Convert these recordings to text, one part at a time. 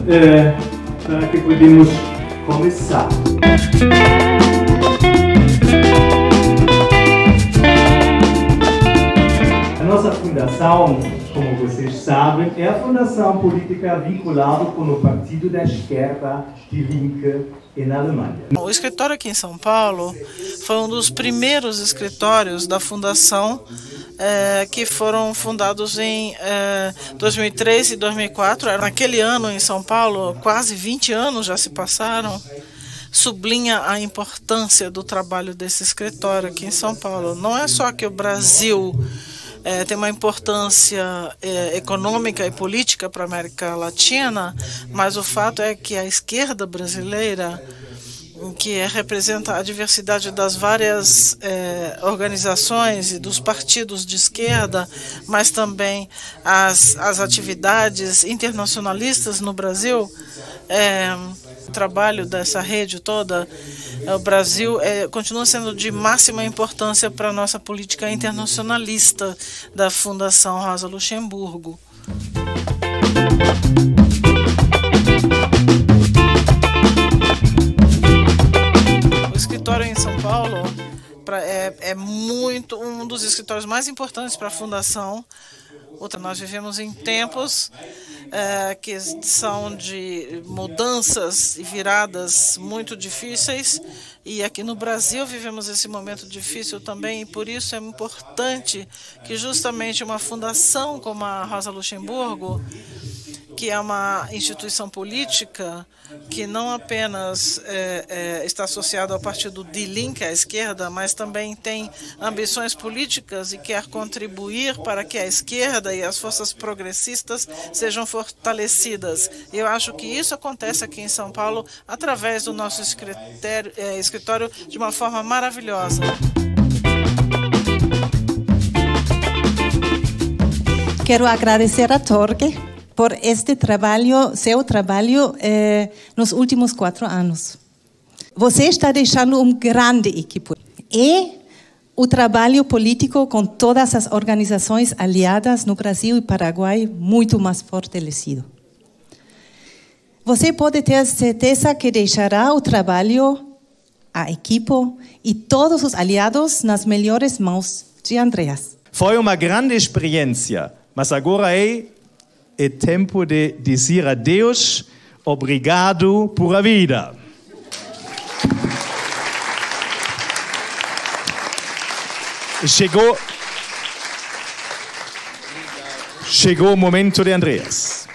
para que podemos começar. A nossa fundação, como vocês sabem, é a fundação política vinculada com o partido da esquerda Die Linke na Alemanha. O escritório aqui em São Paulo foi um dos primeiros escritórios da fundação que foram fundados em 2003 e 2004. Naquele ano em São Paulo, quase 20 anos já se passaram, sublinha a importância do trabalho desse escritório aqui em São Paulo. Não é só que o Brasil tem uma importância econômica e política para a América Latina, mas o fato é que a esquerda brasileira, que representa a diversidade das várias organizações e dos partidos de esquerda, mas também as atividades internacionalistas no Brasil, o trabalho dessa rede toda, o Brasil continua sendo de máxima importância para a nossa política internacionalista da Fundação Rosa Luxemburgo. O escritório em São Paulo é um dos escritórios mais importantes para a Fundação. Nós vivemos em tempos que são de mudanças e viradas muito difíceis, e aqui no Brasil vivemos esse momento difícil também, e por isso é importante que justamente uma fundação como a Rosa Luxemburgo, que é uma instituição política que não apenas está associada ao partido Die Linke, à esquerda, mas também tem ambições políticas e quer contribuir para que a esquerda e as forças progressistas sejam fortalecidas. Eu acho que isso acontece aqui em São Paulo através do nosso escritório de uma forma maravilhosa. Quero agradecer a Torge por este trabalho, seu trabalho nos últimos 4 anos. Você está deixando uma grande equipe. E o trabalho político com todas as organizações aliadas no Brasil e Paraguai muito mais fortalecido. Você pode ter certeza que deixará o trabalho, a equipe e todos os aliados nas melhores mãos de Andreas. Foi uma grande experiência, mas agora é tempo de dizer adeus, obrigado por a vida. Chegou o momento de Andreas.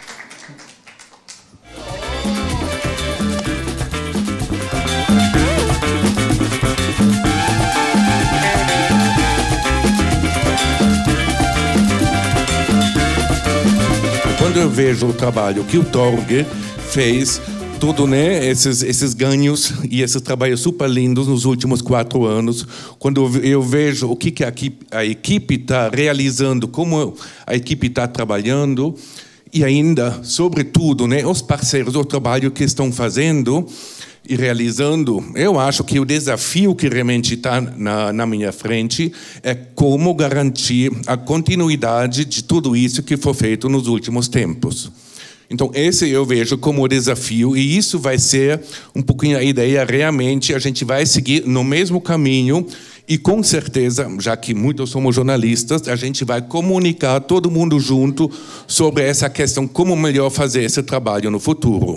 Quando eu vejo o trabalho que o Torge fez, tudo, né, esses ganhos e esses trabalhos super lindos nos últimos 4 anos, quando eu vejo o que a equipe está realizando, como a equipe está trabalhando, e ainda, sobretudo, né, os parceiros, o trabalho que estão fazendo e realizando, eu acho que o desafio que realmente está na minha frente é como garantir a continuidade de tudo isso que foi feito nos últimos tempos. Então, esse eu vejo como desafio, e isso vai ser um pouquinho a ideia, realmente, a gente vai seguir no mesmo caminho, e com certeza, já que muitos somos jornalistas, a gente vai comunicar todo mundo junto sobre essa questão, como melhor fazer esse trabalho no futuro.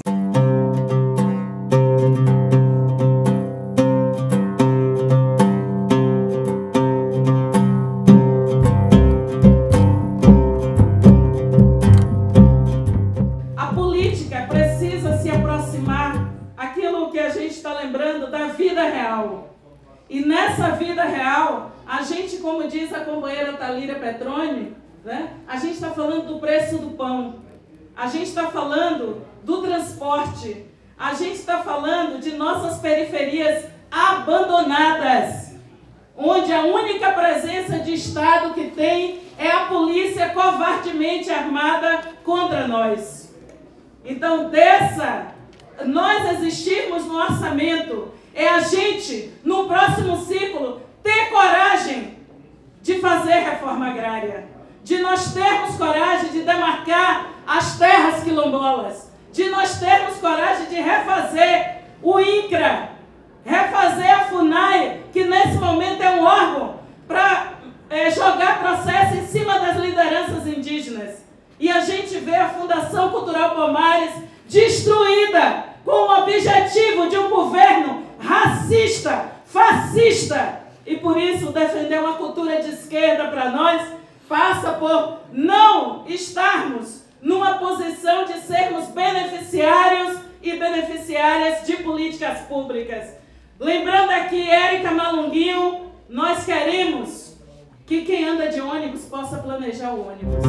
E nessa vida real, a gente, como diz a companheira Thalíria Petroni, né, a gente está falando do preço do pão, a gente está falando do transporte, a gente está falando de nossas periferias abandonadas, onde a única presença de Estado que tem é a polícia covardemente armada contra nós. Então, nós existirmos no orçamento, é a gente, no próximo ciclo, ter coragem de fazer reforma agrária, de nós termos coragem de demarcar as terras quilombolas, de nós termos coragem de refazer o INCRA, refazer a FUNAI, que nesse momento é um órgão para jogar processo em cima das lideranças indígenas. E a gente vê a Fundação Cultural Palmares destruída com o objetivo de um governo racista, fascista. E por isso defender uma cultura de esquerda para nós passa por não estarmos numa posição de sermos beneficiários e beneficiárias de políticas públicas. Lembrando aqui, Érica Malunguinho, nós queremos que quem anda de ônibus possa planejar o ônibus.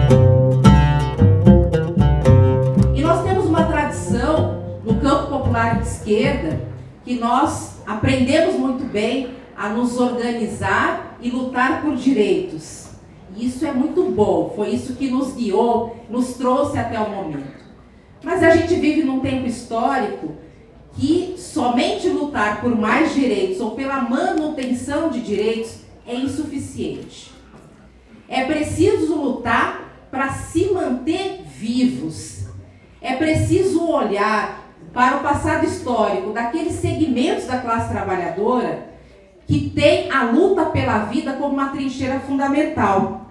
E nós temos uma tradição no campo popular de esquerda que nós aprendemos muito bem a nos organizar e lutar por direitos. E isso é muito bom, foi isso que nos guiou, nos trouxe até o momento. Mas a gente vive num tempo histórico que somente lutar por mais direitos ou pela manutenção de direitos é insuficiente. É preciso lutar para se manter vivos. É preciso olhar para o passado histórico daqueles segmentos da classe trabalhadora que tem a luta pela vida como uma trincheira fundamental.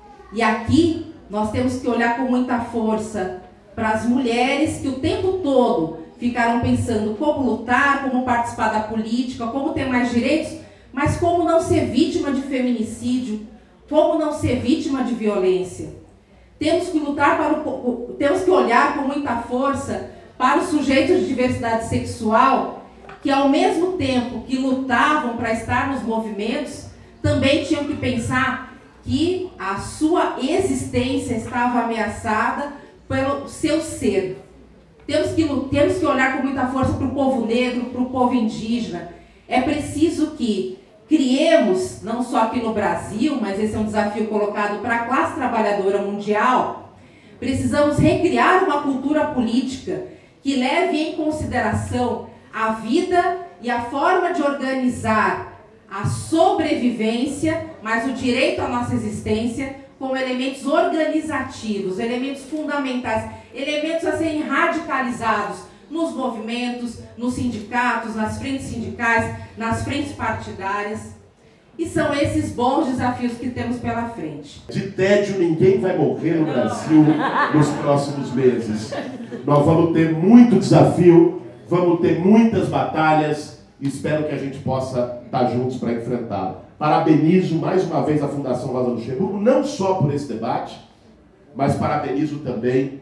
E aqui nós temos que olhar com muita força para as mulheres que o tempo todo ficaram pensando como lutar, como participar da política, como ter mais direitos, mas como não ser vítima de feminicídio, como não ser vítima de violência. Temos que lutar temos que olhar com muita força para os sujeitos de diversidade sexual que, ao mesmo tempo que lutavam para estar nos movimentos, também tinham que pensar que a sua existência estava ameaçada pelo seu ser. Temos que olhar com muita força para o povo negro, para o povo indígena. É preciso que criemos, não só aqui no Brasil, mas esse é um desafio colocado para a classe trabalhadora mundial, precisamos recriar uma cultura política que leve em consideração a vida e a forma de organizar a sobrevivência, mas o direito à nossa existência, como elementos organizativos, elementos fundamentais, elementos a serem radicalizados nos movimentos, nos sindicatos, nas frentes sindicais, nas frentes partidárias. E são esses bons desafios que temos pela frente. De tédio ninguém vai morrer no Brasil nos próximos meses. Nós vamos ter muito desafio, vamos ter muitas batalhas e espero que a gente possa estar juntos para enfrentá-lo. Parabenizo mais uma vez a Fundação Rosa Luxemburgo, não só por esse debate, mas parabenizo também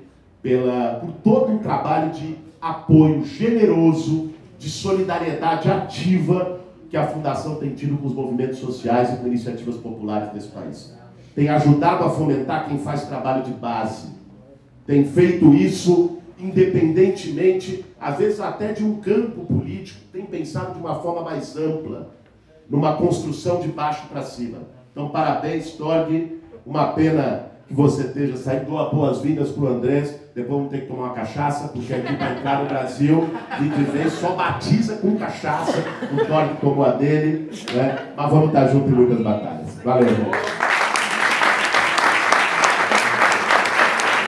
por todo um trabalho de apoio generoso, de solidariedade ativa que a Fundação tem tido com os movimentos sociais e com iniciativas populares desse país. Tem ajudado a fomentar quem faz trabalho de base. Tem feito isso independentemente, às vezes até de um campo político, tem pensado de uma forma mais ampla, numa construção de baixo para cima. Então, parabéns, Torg. Uma pena que você esteja saindo. Dou boas-vindas para o Andrés. Depois vamos ter que tomar uma cachaça, porque aqui para entrar no Brasil, de vez só batiza com cachaça. O Torg tomou a dele, né? Mas vamos estar juntos em muitas batalhas. Valeu, irmão.